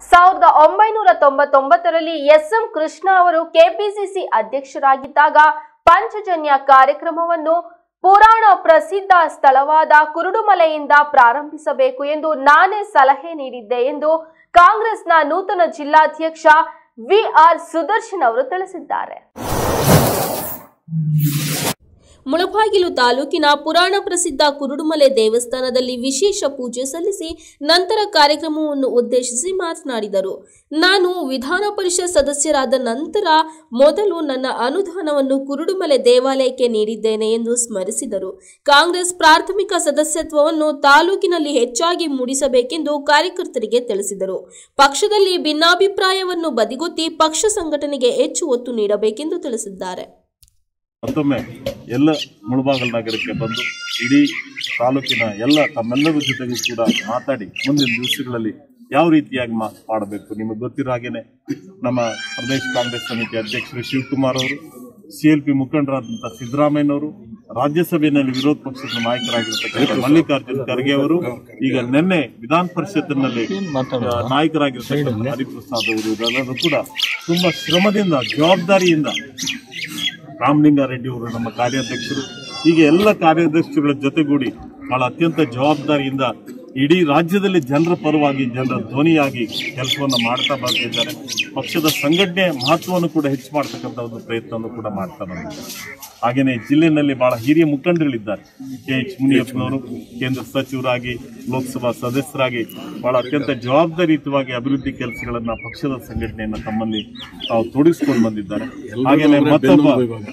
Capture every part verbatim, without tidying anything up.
ಸಾವಿರದ ಒಂಬೈನೂರ ತೊಂಬತ್ತೊಂಬತ್ತರಲ್ಲಿ S M Krishna ಅವರು ಕೆಪಿಸಿಸಿ ಅಧ್ಯಕ್ಷರಾಗಿದ್ದಾಗ ಪಂಚಜನ್ಯ ಕಾರ್ಯಕ್ರಮವನ್ನು ಪುರಾಣ ಪ್ರಸಿದ್ಧ ಸ್ಥಳವಾದ ಕುರುಡುಮಲೆಯಿಂದ ಪ್ರಾರಂಭಿಸಬೇಕು ಎಂದು ನಾನೇ ಸಲಹೆ ನೀಡಿದ್ದೆ ಎಂದು ಕಾಂಗ್ರೆಸ್ನ ನೂತನ ಜಿಲ್ಲಾಧ್ಯಕ್ಷ ವಿ ಆರ್ ಸುದರ್ಶನ್ ಅವರು ತಿಳಿಸಿದ್ದಾರೆ. ಮುಳಬಾಗಿಲು ತಾಲೂಕಿನ ಪುರಾಣ ಪ್ರಸಿದ್ಧ ಕುರುಡುಮಲೆ ದೇವಸ್ಥಾನದಲ್ಲಿ ವಿಶೇಷ ಪೂಜೆ ಸಲ್ಲಿಸಿ ನಂತರ ಕಾರ್ಯಕ್ರಮವನ್ನು ಉದ್ದೇಶಿಸಿ ಮಾತನಾಡಿದರು. ನಾನು ವಿಧಾನ ಪರಿಷತ್ ಸದಸ್ಯರಾದ ನಂತರ ಮೊದಲು ನನ್ನ ಅನುದಾನವನ್ನು ಕುರುಡುಮಲೆ ದೇವಾಲಯಕ್ಕೆ ನೀಡಿದ್ದೇನೆ ಎಂದು ಸ್ಮರಿಸಿದರು. ಕಾಂಗ್ರೆಸ್ ಪ್ರಾಥಮಿಕ ಸದಸ್ಯತ್ವವನ್ನು ತಾಲೂಕಿನಲ್ಲಿ ಹೆಚ್ಚಾಗಿ ಮೂಡಿಸಬೇಕೆಂದು ಕಾರ್ಯಕರ್ತರಿಗೆ ತಿಳಿಸಿದರು. ಪಕ್ಷದಲ್ಲಿ ಭಿನ್ನಾಭಿಪ್ರಾಯವನ್ನು ಬದಿಗೊತ್ತಿ ಪಕ್ಷ ಸಂಘಟನೆಗೆ ಹೆಚ್ಚು ಒತ್ತು ನೀಡಬೇಕೆಂದು ತಿಳಿಸಿದ್ದಾರೆ. ಮತ್ತೊಮ್ಮೆ ಎಲ್ಲ ಮುಳಬಾಗಿಲು ನಗರಕ್ಕೆ ಬಂದು ಇಡೀ ತಾಲೂಕಿನ ಎಲ್ಲ ತಮ್ಮೆಲ್ಲರ ಜೊತೆಗೂ ಕೂಡ ಮಾತಾಡಿ ಮುಂದಿನ ದಿವಸಗಳಲ್ಲಿ ಯಾವ ರೀತಿಯಾಗಿ ಮಾಡಬೇಕು. ನಿಮಗೆ ಗೊತ್ತಿರೋ ಹಾಗೇನೆ ನಮ್ಮ ಪ್ರದೇಶ ಕಾಂಗ್ರೆಸ್ ಸಮಿತಿ ಅಧ್ಯಕ್ಷರು ಶಿವಕುಮಾರ್ ಅವರು, ಸಿ ಎಲ್ ಪಿ ಮುಖಂಡರಾದಂತಹ ಸಿದ್ದರಾಮಯ್ಯನವರು, ರಾಜ್ಯಸಭೆಯಲ್ಲಿ ವಿರೋಧ ಪಕ್ಷದ ನಾಯಕರಾಗಿರ್ತಕ್ಕಂಥ ಮಲ್ಲಿಕಾರ್ಜುನ್ ಖರ್ಗೆ ಅವರು, ಈಗ ನಿನ್ನೆ ವಿಧಾನ ಪರಿಷತ್ತಿನಲ್ಲಿ ನಾಯಕರಾಗಿರ್ತಕ್ಕಂಥ ಹರಿಪ್ರಸಾದ್ ಅವರು, ಇದೆಲ್ಲರೂ ಕೂಡ ತುಂಬಾ ಶ್ರಮದಿಂದ ಜವಾಬ್ದಾರಿಯಿಂದ, ರಾಮಲಿಂಗಾರೆಡ್ಡಿ ಅವರು ನಮ್ಮ ಕಾರ್ಯಾಧ್ಯಕ್ಷರು, ಹೀಗೆ ಎಲ್ಲ ಕಾರ್ಯಾಧ್ಯಕ್ಷರುಗಳ ಜೊತೆಗೂಡಿ ಬಹಳ ಅತ್ಯಂತ ಜವಾಬ್ದಾರಿಯಿಂದ ಇಡೀ ರಾಜ್ಯದಲ್ಲಿ ಜನರ ಪರವಾಗಿ ಜನರ ಧ್ವನಿಯಾಗಿ ಕೆಲಸವನ್ನು ಮಾಡ್ತಾ ಬರ್ತಿದ್ದಾರೆ. ಪಕ್ಷದ ಸಂಘಟನೆ ಮಹತ್ವವನ್ನು ಕೂಡ ಹೆಚ್ಚು ಮಾಡ್ತಕ್ಕಂಥ ಒಂದು ಪ್ರಯತ್ನವನ್ನು ಕೂಡ ಮಾಡ್ತಾ ಬಂದಿದ್ದಾರೆ. ಹಾಗೆಯೇ ಜಿಲ್ಲೆಯಲ್ಲಿ ಬಹಳ ಹಿರಿಯ ಮುಖಂಡರುಗಳಿದ್ದಾರೆ. ಕೆ ಎಚ್ ಮುನಿಯಪ್ಪನವರು ಕೇಂದ್ರ ಸಚಿವರಾಗಿ, ಲೋಕಸಭಾ ಸದಸ್ಯರಾಗಿ ಬಹಳ ಅತ್ಯಂತ ಜವಾಬ್ದಾರಿಯುತವಾಗಿ ಅಭಿವೃದ್ಧಿ ಕೆಲಸಗಳನ್ನ ಪಕ್ಷದ ಸಂಘಟನೆಯನ್ನ ತಮ್ಮಲ್ಲಿ ತಾವು ತೊಡಗಿಸಿಕೊಂಡು ಬಂದಿದ್ದಾರೆ. ಹಾಗೇನೆ ಮತ್ತೊಬ್ಬ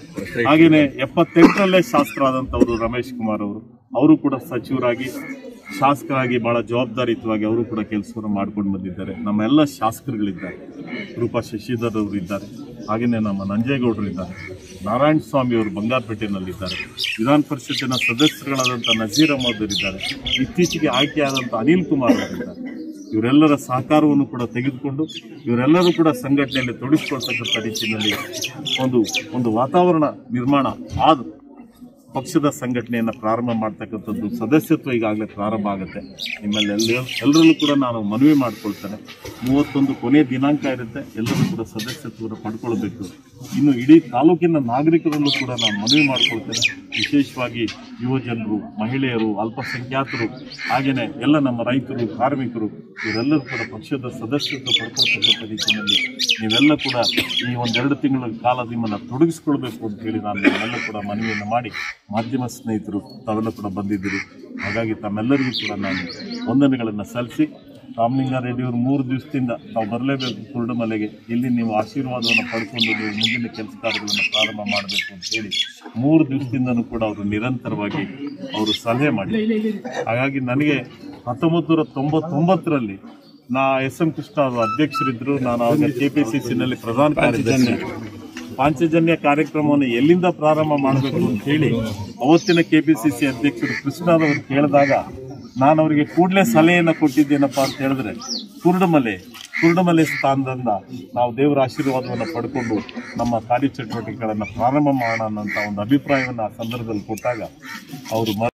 ಹಾಗೇನೆ ಎಪ್ಪತ್ತೆಂಟರಲ್ಲೇ ಶಾಸಕರಾದಂಥವರು ರಮೇಶ್ ಕುಮಾರ್ ಅವರು, ಅವರು ಕೂಡ ಸಚಿವರಾಗಿ ಶಾಸಕರಾಗಿ ಬಹಳ ಜವಾಬ್ದಾರಿಯುತವಾಗಿ ಅವರು ಕೂಡ ಕೆಲಸವನ್ನು ಮಾಡ್ಕೊಂಡು ಬಂದಿದ್ದಾರೆ. ನಮ್ಮ ಎಲ್ಲ ಶಾಸಕರುಗಳಿದ್ದಾರೆ. ರೂಪಾ ಶಶಿಧರ್ ಅವರು ಇದ್ದಾರೆ. ಹಾಗೆಯೇ ನಮ್ಮ ನಂಜೇಗೌಡರು ಇದ್ದಾರೆ. ನಾರಾಯಣ ಸ್ವಾಮಿ ಅವರು ಬಂಗಾರಪೇಟೆಯಲ್ಲಿದ್ದಾರೆ. ವಿಧಾನ ಪರಿಷತ್ತಿನ ಸದಸ್ಯರುಗಳಾದಂಥ ನಜೀರ್ ಅಹಮದ್ ಅವರಿದ್ದಾರೆ. ಇತ್ತೀಚೆಗೆ ಆಯ್ಕೆಯಾದಂಥ ಅನಿಲ್ ಕುಮಾರ್ ಅವರಿದ್ದಾರೆ. ಇವರೆಲ್ಲರ ಸಹಕಾರವನ್ನು ಕೂಡ ತೆಗೆದುಕೊಂಡು ಇವರೆಲ್ಲರೂ ಕೂಡ ಸಂಘಟನೆಯಲ್ಲಿ ತೊಡಗಿಸಿಕೊಳ್ತಕ್ಕಂಥ ರೀತಿಯಲ್ಲಿ ಒಂದು ಒಂದು ವಾತಾವರಣ ನಿರ್ಮಾಣ ಆದ ಪಕ್ಷದ ಸಂಘಟನೆಯನ್ನು ಪ್ರಾರಂಭ ಮಾಡ್ತಕ್ಕಂಥದ್ದು ಸದಸ್ಯತ್ವ ಈಗಾಗಲೇ ಪ್ರಾರಂಭ ಆಗುತ್ತೆ. ನಿಮ್ಮಲ್ಲಿ ಎಲ್ಲ ಎಲ್ಲರಲ್ಲೂ ಕೂಡ ನಾನು ಮನವಿ ಮಾಡ್ಕೊಳ್ತೇನೆ. ಮೂವತ್ತೊಂದು ಕೊನೆಯ ದಿನಾಂಕ ಇರುತ್ತೆ. ಎಲ್ಲರೂ ಕೂಡ ಸದಸ್ಯತ್ವವನ್ನು ಪಡ್ಕೊಳ್ಬೇಕು. ಇನ್ನು ಇಡೀ ತಾಲೂಕಿನ ನಾಗರಿಕರಲ್ಲೂ ಕೂಡ ನಾನು ಮನವಿ ಮಾಡ್ಕೊಳ್ತೇನೆ. ವಿಶೇಷವಾಗಿ ಯುವ ಜನರು, ಮಹಿಳೆಯರು, ಅಲ್ಪಸಂಖ್ಯಾತರು, ಹಾಗೆಯೇ ಎಲ್ಲ ನಮ್ಮ ರೈತರು, ಕಾರ್ಮಿಕರು, ಇವರೆಲ್ಲರೂ ಕೂಡ ಪಕ್ಷದ ಸದಸ್ಯತ್ವ ಪಡ್ಕೊಳ್ತಕ್ಕಂಥ ರೀತಿಯಲ್ಲಿ ನೀವೆಲ್ಲ ಕೂಡ ಈ ಒಂದೆರಡು ತಿಂಗಳ ಕಾಲ ನಿಮ್ಮನ್ನು ತೊಡಗಿಸ್ಕೊಳ್ಬೇಕು ಅಂತ ಹೇಳಿ ನಾನು ನಿಮ್ಮೆಲ್ಲ ಕೂಡ ಮನವಿಯನ್ನು ಮಾಡಿ, ಮಾಧ್ಯಮ ಸ್ನೇಹಿತರು ತಾವೆಲ್ಲ ಕೂಡ ಬಂದಿದ್ದೀರಿ. ಹಾಗಾಗಿ ತಮ್ಮೆಲ್ಲರಿಗೂ ಕೂಡ ನಾನು ವಂದನೆಗಳನ್ನು ಸಲ್ಲಿಸಿ, ರಾಮಲಿಂಗಾರೆಡ್ಡಿ ಅವರು ಮೂರು ದಿವಸದಿಂದ ತಾವು ಬರಲೇಬೇಕು ಕುರುಡುಮಲೆಗೆ, ಇಲ್ಲಿ ನೀವು ಆಶೀರ್ವಾದವನ್ನು ಪಡ್ಕೊಂಡು ನೀವು ಮುಂದಿನ ಕೆಲಸ ಕಾರ್ಯಗಳನ್ನು ಪ್ರಾರಂಭ ಮಾಡಬೇಕು ಅಂತ ಹೇಳಿ ಮೂರು ದಿವಸದಿಂದನೂ ಕೂಡ ಅವರು ನಿರಂತರವಾಗಿ ಅವರು ಸಲಹೆ ಮಾಡಿ, ಹಾಗಾಗಿ ನನಗೆ ಹತ್ತೊಂಬತ್ತು ನೂರ ತೊಂಬತ್ತೊಂಬತ್ತರಲ್ಲಿ ನಾ ಎಸ್ ಎಂ ಕೃಷ್ಣ ಅವರು ಅಧ್ಯಕ್ಷರಿದ್ದರು. ನಾನು ಆವಾಗ ಕೆ ಪಿ ಸಿ ಸಿನಲ್ಲಿ ಪ್ರಧಾನ ಕಾರ್ಯದರ್ಶಿ. ಪಾಂಚಜನ್ಯ ಕಾರ್ಯಕ್ರಮವನ್ನು ಎಲ್ಲಿಂದ ಪ್ರಾರಂಭ ಮಾಡಬೇಕು ಅಂತ ಹೇಳಿ ಅವತ್ತಿನ ಕೆಪಿಸಿಸಿ ಅಧ್ಯಕ್ಷರು ಕೃಷ್ಣರವರು ಕೇಳಿದಾಗ ನಾನು ಅವರಿಗೆ ಕೂಡಲೇ ಸಲಹೆಯನ್ನು ಕೊಟ್ಟಿದ್ದೇನಪ್ಪ ಅಂತ ಹೇಳಿದ್ರೆ, ಕುರುಡುಮಲೆ ಕುರುಡುಮಲೆ ಸ್ಥಾನದಿಂದ ನಾವು ದೇವರ ಆಶೀರ್ವಾದವನ್ನು ಪಡ್ಕೊಂಡು ನಮ್ಮ ಕಾರ್ಯಚಟುವಟಿಕೆಗಳನ್ನು ಪ್ರಾರಂಭ ಮಾಡೋಣ ಅಂತ ಒಂದು ಅಭಿಪ್ರಾಯವನ್ನು ಆ ಸಂದರ್ಭದಲ್ಲಿ ಕೊಟ್ಟಾಗ ಅವರು